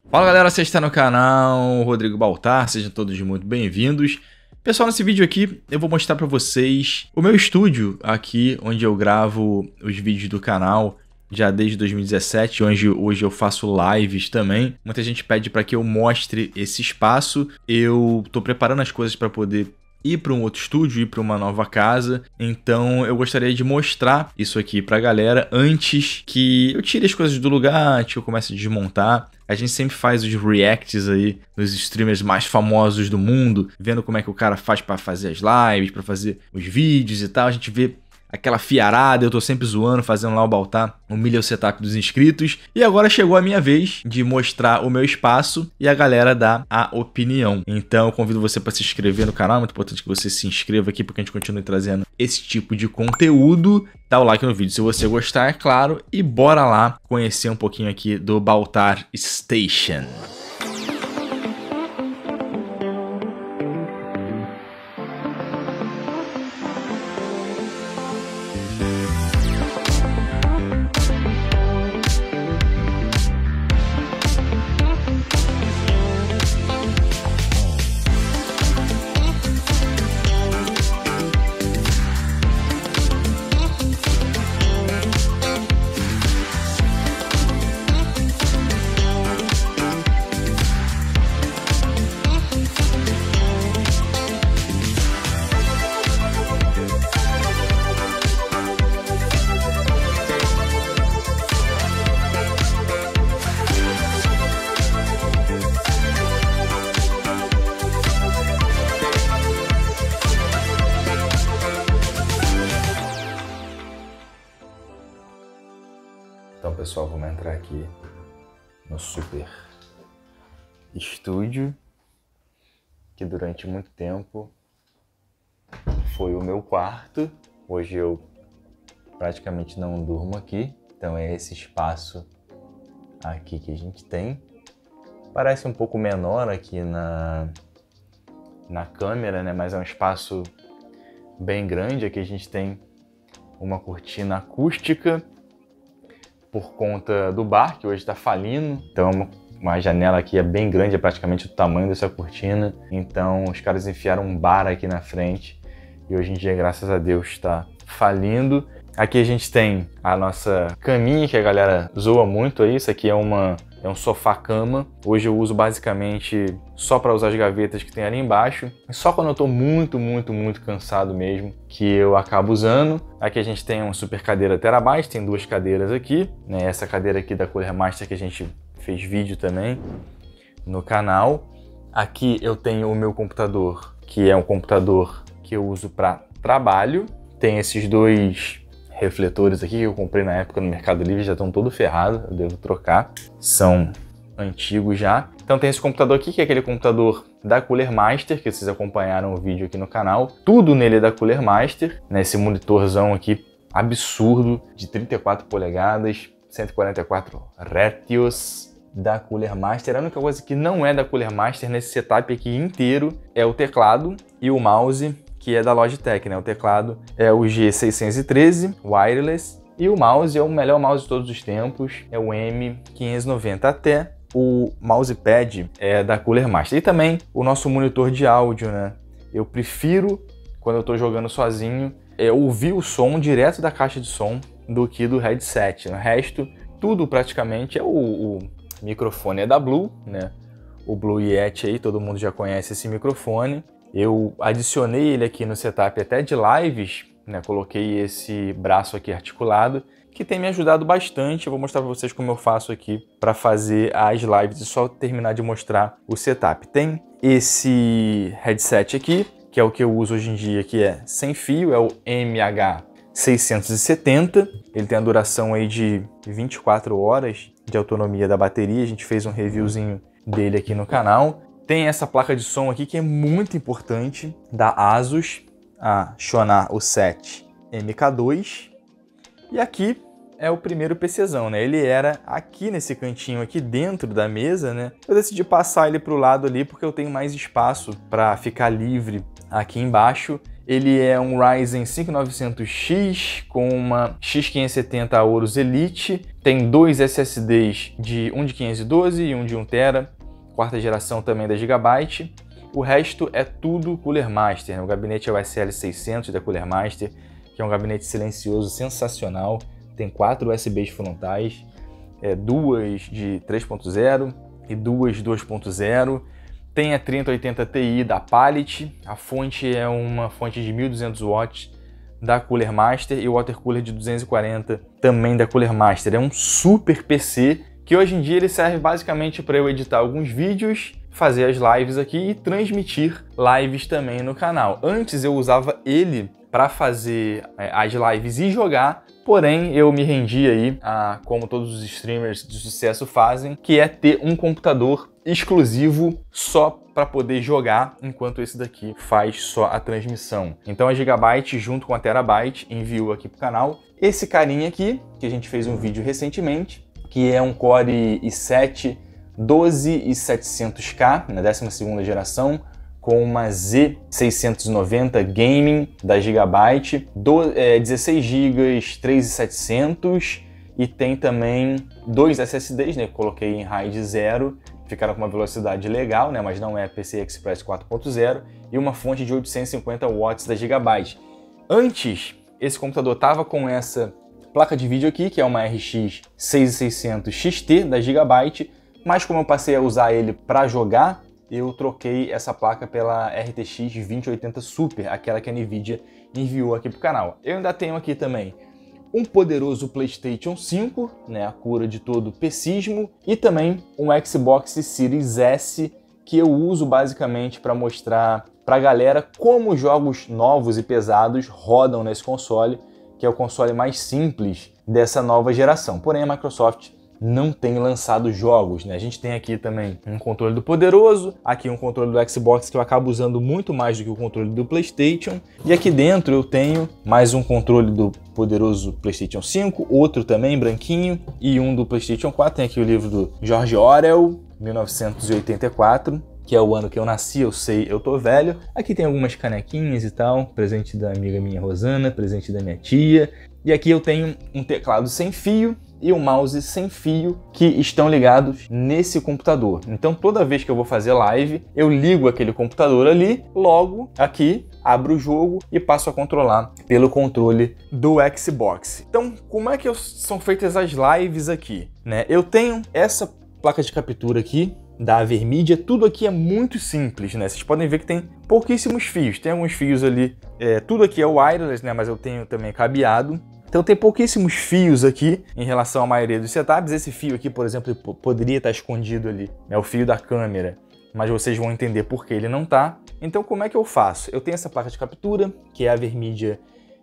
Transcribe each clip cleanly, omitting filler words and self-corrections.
Fala galera, você está no canal Rodrigo Baltar, sejam todos muito bem-vindos. Pessoal, nesse vídeo aqui eu vou mostrar para vocês o meu estúdio aqui, onde eu gravo os vídeos do canal já desde 2017, onde hoje eu faço lives também. Muita gente pede para que eu mostre esse espaço, eu estou preparando as coisas para poder ir para um outro estúdio, ir para uma nova casa, então eu gostaria de mostrar isso aqui para a galera antes que eu tire as coisas do lugar, antes que eu comece a desmontar. A gente sempre faz os reacts aí dos streamers mais famosos do mundo, vendo como é que o cara faz para fazer as lives, para fazer os vídeos e tal. A gente vê aquela fiarada, eu tô sempre zoando, fazendo lá o Baltar, humilha o setup dos inscritos. E agora chegou a minha vez de mostrar o meu espaço e a galera dar a opinião. Então eu convido você para se inscrever no canal, é muito importante que você se inscreva aqui, porque a gente continue trazendo esse tipo de conteúdo. Dá o like no vídeo se você gostar, é claro, e bora lá conhecer um pouquinho aqui do Baltar Station. Então, pessoal, vamos entrar aqui no super estúdio, que durante muito tempo foi o meu quarto. Hoje eu praticamente não durmo aqui, então é esse espaço aqui que a gente tem. Parece um pouco menor aqui na câmera, né? Mas é um espaço bem grande. Aqui a gente tem uma cortina acústica por conta do bar, que hoje está falindo. Então uma janela aqui é bem grande, é praticamente o tamanho dessa cortina. Então os caras enfiaram um bar aqui na frente e hoje em dia, graças a Deus, está falindo. Aqui a gente tem a nossa caminha, que a galera zoa muito aí. Isso aqui é um sofá-cama. Hoje eu uso basicamente só para usar as gavetas que tem ali embaixo. Só quando eu tô muito cansado mesmo que eu acabo usando. Aqui a gente tem uma super cadeira Terabyte, tem duas cadeiras aqui, né? Essa cadeira aqui da Cooler Master que a gente fez vídeo também no canal. Aqui eu tenho o meu computador, que é um computador que eu uso para trabalho. Tem esses dois refletores aqui que eu comprei na época no Mercado Livre, já estão todo ferrados, eu devo trocar. São antigos já. Então tem esse computador aqui, que é aquele computador da Cooler Master, que vocês acompanharam o vídeo aqui no canal. Tudo nele é da Cooler Master, né? Esse monitorzão aqui absurdo, de 34 polegadas, 144 Hz da Cooler Master. A única coisa que não é da Cooler Master nesse setup aqui inteiro é o teclado e o mouse, que é da Logitech, né? O teclado é o G613 wireless e o mouse é o melhor mouse de todos os tempos, é o M590T. O mousepad é da Cooler Master. E também o nosso monitor de áudio, né? Eu prefiro, quando eu estou jogando sozinho, ouvir o som direto da caixa de som do que do headset. O resto, tudo praticamente o microfone é da Blue, né? O Blue Yeti aí, todo mundo já conhece esse microfone. Eu adicionei ele aqui no setup até de lives, né? Coloquei esse braço aqui articulado, que tem me ajudado bastante. Eu vou mostrar para vocês como eu faço aqui para fazer as lives e só terminar de mostrar o setup. Tem esse headset aqui, que é o que eu uso hoje em dia, que é sem fio, é o MH670. Ele tem a duração aí de 24 horas de autonomia da bateria. A gente fez um reviewzinho dele aqui no canal. Tem essa placa de som aqui que é muito importante, da Asus, a Shonar U7 MK2. E aqui é o primeiro PCzão, né? Ele era aqui nesse cantinho aqui dentro da mesa, né? Eu decidi passar ele para o lado ali porque eu tenho mais espaço para ficar livre aqui embaixo. Ele é um Ryzen 5900X com uma X570 Aorus Elite. Tem dois SSDs, um de 512 e um de 1TB, quarta geração também da Gigabyte. O resto é tudo Cooler Master, né? O gabinete é o SL600 da Cooler Master, que é um gabinete silencioso sensacional. Tem 4 USBs frontais, duas de 3.0 e duas 2.0. Tem a 3080 Ti da Palit, a fonte é uma fonte de 1200 watts da Cooler Master e o water cooler de 240 também da Cooler Master. É um super PC que hoje em dia ele serve basicamente para eu editar alguns vídeos, fazer as lives aqui e transmitir lives também no canal. Antes eu usava ele para fazer as lives e jogar, porém eu me rendi aí a como todos os streamers de sucesso fazem, que é ter um computador exclusivo só para poder jogar, enquanto esse daqui faz só a transmissão. Então a Gigabyte junto com a Terabyte enviou aqui pro canal esse carinha aqui, que a gente fez um vídeo recentemente, que é um Core i7 12700K, na 12ª geração, com uma Z690 Gaming da Gigabyte, 16 GB 3700 e tem também dois SSDs, né, que coloquei em RAID 0, ficaram com uma velocidade legal, né, mas não é PCI Express 4.0, e uma fonte de 850 watts da Gigabyte. Antes, esse computador estava com essa placa de vídeo aqui, que é uma RX 6600 XT da Gigabyte, mas como eu passei a usar ele para jogar, eu troquei essa placa pela RTX 2080 Super, aquela que a Nvidia enviou aqui para o canal. Eu ainda tenho aqui também um poderoso PlayStation 5, né, a cura de todo PCismo, e também um Xbox Series S, que eu uso basicamente para mostrar para a galera como jogos novos e pesados rodam nesse console, que é o console mais simples dessa nova geração. Porém, a Microsoft não tem lançado jogos, né? A gente tem aqui também um controle do poderoso, aqui um controle do Xbox que eu acabo usando muito mais do que o controle do PlayStation, e aqui dentro eu tenho mais um controle do poderoso PlayStation 5, outro também branquinho, e um do PlayStation 4. Tem aqui o livro do George Orwell, 1984, que é o ano que eu nasci, eu sei, eu tô velho. Aqui tem algumas canequinhas e tal, presente da amiga minha Rosana, presente da minha tia, e aqui eu tenho um teclado sem fio e um mouse sem fio que estão ligados nesse computador. Então toda vez que eu vou fazer live, eu ligo aquele computador ali, logo aqui abro o jogo e passo a controlar pelo controle do Xbox. Então como é que são feitas as lives aqui, né? Eu tenho essa placa de captura aqui da Avermedia, tudo aqui é muito simples, né? Vocês podem ver que tem pouquíssimos fios, tem alguns fios ali, tudo aqui é wireless, né? Mas eu tenho também cabeado. Então tem pouquíssimos fios aqui em relação à maioria dos setups. Esse fio aqui, por exemplo, poderia estar escondido ali, é o fio da câmera, mas vocês vão entender por que ele não está. Então como é que eu faço? Eu tenho essa placa de captura, que é a Avermedia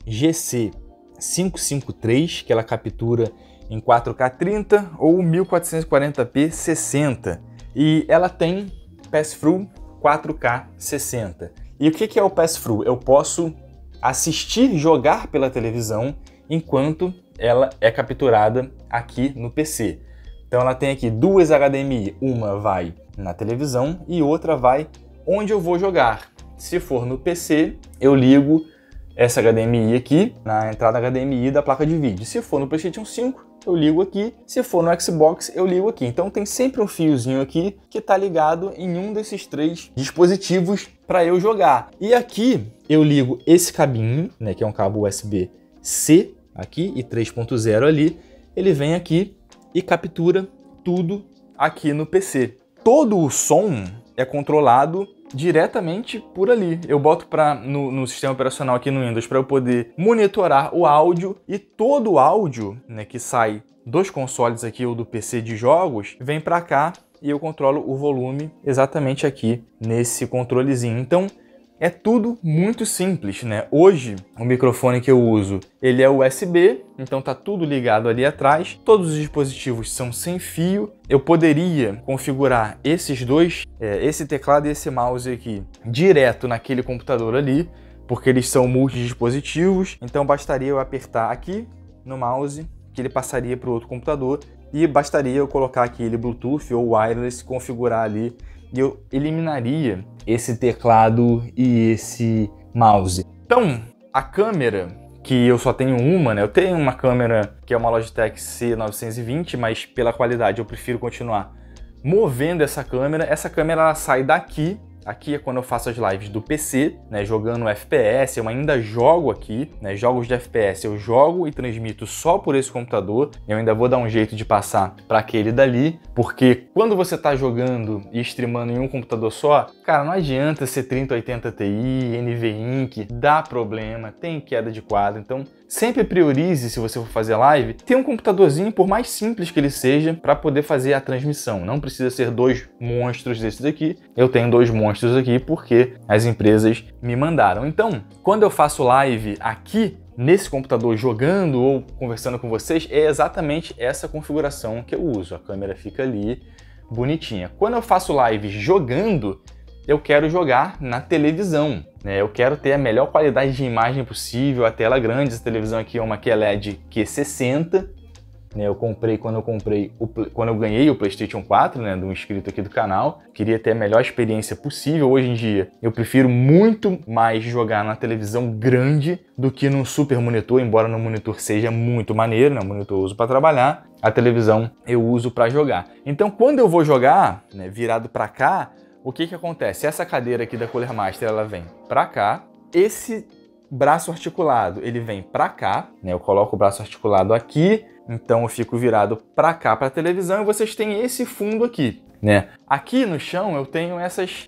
GC553, que ela captura em 4K 30 ou 1440p 60. E ela tem Pass-Through 4K 60. E o que é o Pass-Through? Eu posso assistir jogar pela televisão enquanto ela é capturada aqui no PC. Então ela tem aqui duas HDMI, uma vai na televisão e outra vai onde eu vou jogar. Se for no PC, eu ligo essa HDMI aqui na entrada HDMI da placa de vídeo. Se for no PlayStation 5, eu ligo aqui. Se for no Xbox, eu ligo aqui. Então tem sempre um fiozinho aqui que está ligado em um desses três dispositivos para eu jogar. E aqui eu ligo esse cabinho, né, que é um cabo USB-C aqui e 3.0 ali. Ele vem aqui e captura tudo aqui no PC. Todo o som é controlado diretamente por ali. Eu boto no sistema operacional aqui no Windows para eu poder monitorar o áudio, e todo o áudio, né, que sai dos consoles aqui ou do PC de jogos vem para cá e eu controlo o volume exatamente aqui nesse controlezinho. Então é tudo muito simples, né? Hoje o microfone que eu uso, ele é USB, então tá tudo ligado ali atrás. Todos os dispositivos são sem fio. Eu poderia configurar esses dois, esse teclado e esse mouse aqui, direto naquele computador ali, porque eles são multidispositivos. Então bastaria eu apertar aqui no mouse, que ele passaria para o outro computador, e bastaria eu colocar aqui ele Bluetooth ou wireless, configurar ali, e eu eliminaria esse teclado e esse mouse. Então, a câmera, que eu só tenho uma, né? Eu tenho uma câmera que é uma Logitech C920, mas pela qualidade eu prefiro continuar movendo essa câmera. Essa câmera ela sai daqui. Aqui é quando eu faço as lives do PC, né, jogando FPS, eu ainda jogo aqui, né, jogos de FPS eu jogo e transmito só por esse computador. Eu ainda vou dar um jeito de passar para aquele dali, porque quando você tá jogando e streamando em um computador só, cara, não adianta ser 3080 Ti, NVENC, dá problema, tem queda de quadro, então sempre priorize, se você for fazer live, ter um computadorzinho, por mais simples que ele seja, para poder fazer a transmissão. Não precisa ser 2 monstros desses aqui. Eu tenho 2 monstros aqui porque as empresas me mandaram. Então, quando eu faço live aqui, nesse computador jogando ou conversando com vocês, é exatamente essa configuração que eu uso. A câmera fica ali, bonitinha. Quando eu faço live jogando, eu quero jogar na televisão, né? Eu quero ter a melhor qualidade de imagem possível, a tela grande. Essa televisão aqui é uma QLED Q60, né? Quando eu ganhei o PlayStation 4, né, de um inscrito aqui do canal, queria ter a melhor experiência possível. Hoje em dia, eu prefiro muito mais jogar na televisão grande do que num super monitor, embora no monitor seja muito maneiro, né? O monitor eu uso para trabalhar, a televisão eu uso para jogar. Então, quando eu vou jogar, né, virado para cá, o que que acontece? Essa cadeira aqui da Cooler Master, ela vem pra cá. Esse braço articulado, ele vem pra cá, né? Eu coloco o braço articulado aqui, então eu fico virado pra cá pra televisão e vocês têm esse fundo aqui, né? Aqui no chão eu tenho esses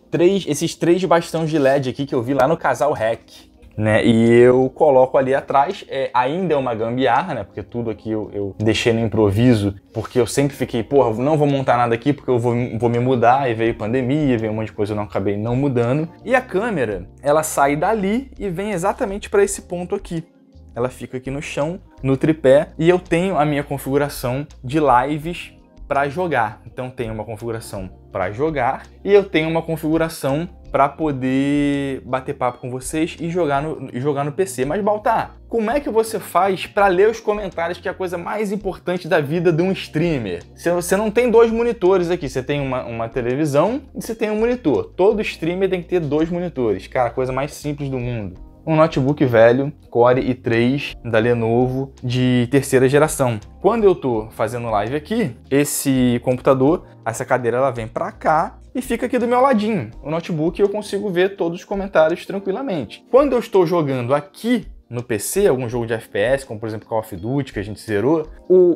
3 bastões de LED aqui que eu vi lá no Casal Rec, né? E eu coloco ali atrás, ainda é uma gambiarra, né? Porque tudo aqui eu deixei no improviso, porque eu sempre fiquei, porra, não vou montar nada aqui porque eu vou me mudar, e veio pandemia, veio um monte de coisa, eu não acabei não mudando. E a câmera, ela sai dali e vem exatamente para esse ponto aqui. Ela fica aqui no chão, no tripé, e eu tenho a minha configuração de lives para jogar. Então tem uma configuração para jogar e eu tenho uma configuração para poder bater papo com vocês e jogar no PC. Mas, Baltar, como é que você faz para ler os comentários, que é a coisa mais importante da vida de um streamer? Você não tem 2 monitores aqui, você tem uma televisão e você tem um monitor. Todo streamer tem que ter 2 monitores. Cara, a coisa mais simples do mundo. Um notebook velho, Core i3 da Lenovo de 3ª geração. Quando eu tô fazendo live aqui, esse computador, essa cadeira, ela vem pra cá e fica aqui do meu ladinho. O notebook eu consigo ver todos os comentários tranquilamente. Quando eu estou jogando aqui no PC, algum jogo de FPS, como por exemplo Call of Duty, que a gente zerou,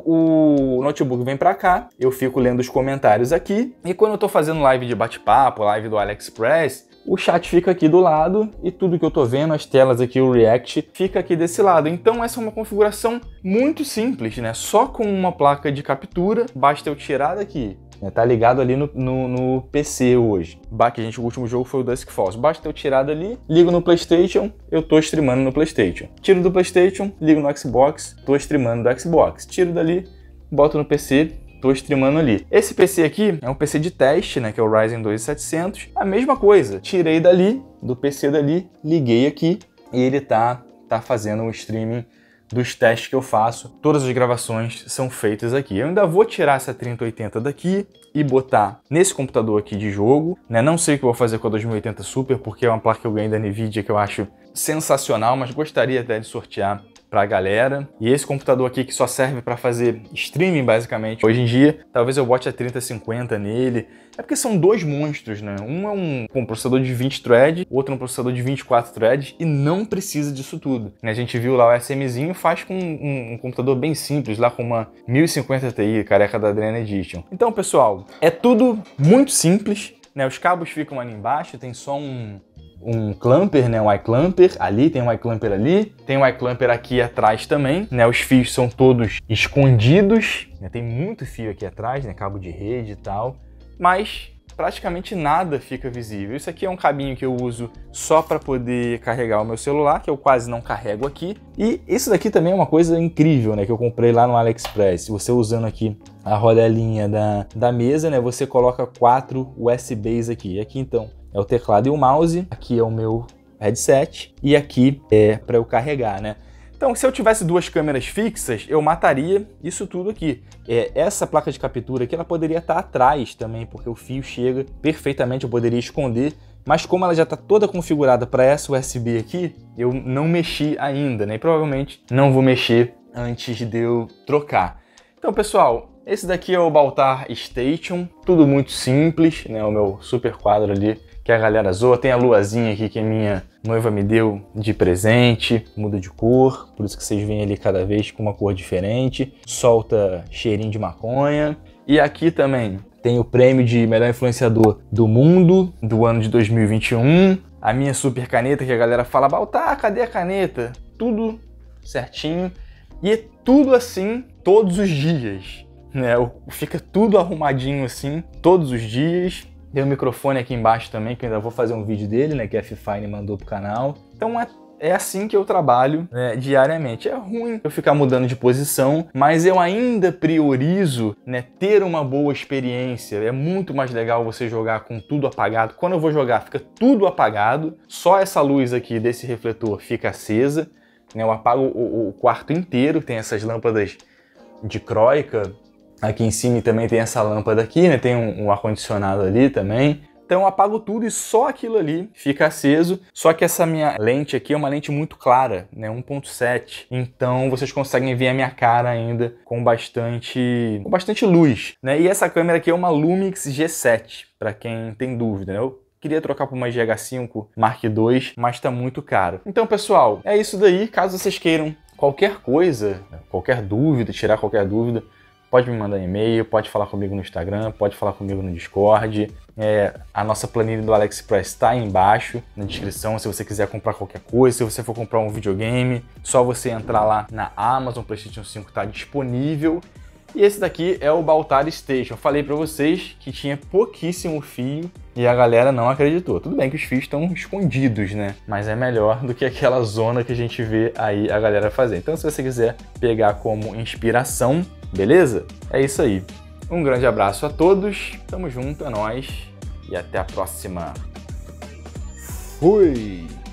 o notebook vem pra cá, eu fico lendo os comentários aqui, e quando eu tô fazendo live de bate-papo, live do AliExpress, o chat fica aqui do lado e tudo que eu tô vendo, as telas aqui, o React, fica aqui desse lado. Então essa é uma configuração muito simples, né? Só com uma placa de captura, basta eu tirar daqui. Tá ligado ali no PC hoje. O último jogo foi o Dusk Falls. Basta eu tirar dali, ligo no PlayStation, eu tô streamando no PlayStation. Tiro do PlayStation, ligo no Xbox, tô streamando do Xbox. Tiro dali, boto no PC, tô streamando ali. Esse PC aqui é um PC de teste, né, que é o Ryzen 2700. A mesma coisa, tirei dali, do PC dali, liguei aqui e ele tá fazendo o streaming dos testes que eu faço. Todas as gravações são feitas aqui. Eu ainda vou tirar essa 3080 daqui e botar nesse computador aqui de jogo, né? Não sei o que eu vou fazer com a 2080 Super, porque é uma placa que eu ganhei da Nvidia que eu acho sensacional, mas gostaria até de sortear pra galera. E esse computador aqui que só serve para fazer streaming basicamente hoje em dia, talvez eu bote a 3050 nele. É porque são 2 monstros, né? Um é um processador de 20 threads, o outro é um processador de 24 threads e não precisa disso tudo. A gente viu lá o SMzinho, faz com um computador bem simples, lá com uma 1050 Ti, careca da Adreno Edition. Então, pessoal, é tudo muito simples, né? Os cabos ficam ali embaixo, tem só um clamper, né, um iClamper ali, tem um iClamper ali, tem um iClamper aqui atrás também, né, os fios são todos escondidos, né, tem muito fio aqui atrás, né, cabo de rede e tal, mas praticamente nada fica visível. Isso aqui é um cabinho que eu uso só para poder carregar o meu celular, que eu quase não carrego aqui, e isso daqui também é uma coisa incrível, né, que eu comprei lá no AliExpress. Você usando aqui a rodelinha da mesa, né, você coloca 4 USBs aqui, e aqui então é o teclado e o mouse, aqui é o meu headset e aqui é para eu carregar, né? Então, se eu tivesse 2 câmeras fixas, eu mataria isso tudo aqui. Essa placa de captura aqui, ela poderia estar atrás também, porque o fio chega perfeitamente, eu poderia esconder, mas como ela já está toda configurada para essa USB aqui, eu não mexi ainda, né? E provavelmente não vou mexer antes de eu trocar. Então, pessoal, esse daqui é o Baltar Station, tudo muito simples, né? O meu super quadro ali que a galera zoa. Tem a luazinha aqui que a minha noiva me deu de presente, muda de cor, por isso que vocês veem ali cada vez com uma cor diferente, solta cheirinho de maconha. E aqui também tem o prêmio de melhor influenciador do mundo do ano de 2021, a minha super caneta que a galera fala, Baltar, cadê a caneta? Tudo certinho e é tudo assim todos os dias, né? Fica tudo arrumadinho assim todos os dias. Tem um microfone aqui embaixo também, que eu ainda vou fazer um vídeo dele, né, que a F-Fine mandou pro canal. Então é assim que eu trabalho, né, diariamente. É ruim eu ficar mudando de posição, mas eu ainda priorizo, né, ter uma boa experiência. É muito mais legal você jogar com tudo apagado. Quando eu vou jogar, fica tudo apagado. Só essa luz aqui desse refletor fica acesa. Né, eu apago o quarto inteiro, tem essas lâmpadas de croica. Aqui em cima também tem essa lâmpada aqui, né? Tem um ar-condicionado ali também. Então eu apago tudo e só aquilo ali fica aceso. Só que essa minha lente aqui é uma lente muito clara, né? 1.7. Então vocês conseguem ver a minha cara ainda com bastante luz, né? E essa câmera aqui é uma Lumix G7, para quem tem dúvida, né? Eu queria trocar por uma GH5 Mark II, mas tá muito caro. Então, pessoal, é isso daí. Caso vocês queiram qualquer coisa, qualquer dúvida, tirar qualquer dúvida, pode me mandar e-mail, pode falar comigo no Instagram, pode falar comigo no Discord. A nossa planilha do AliExpress está aí embaixo na descrição, se você quiser comprar qualquer coisa, se você for comprar um videogame, só você entrar lá na Amazon, PlayStation 5 está disponível. E esse daqui é o Baltar Station. Eu falei para vocês que tinha pouquíssimo fio e a galera não acreditou. Tudo bem que os fios estão escondidos, né? Mas é melhor do que aquela zona que a gente vê aí a galera fazer. Então, se você quiser pegar como inspiração, beleza? É isso aí. Um grande abraço a todos, tamo junto, é nóis e até a próxima. Fui!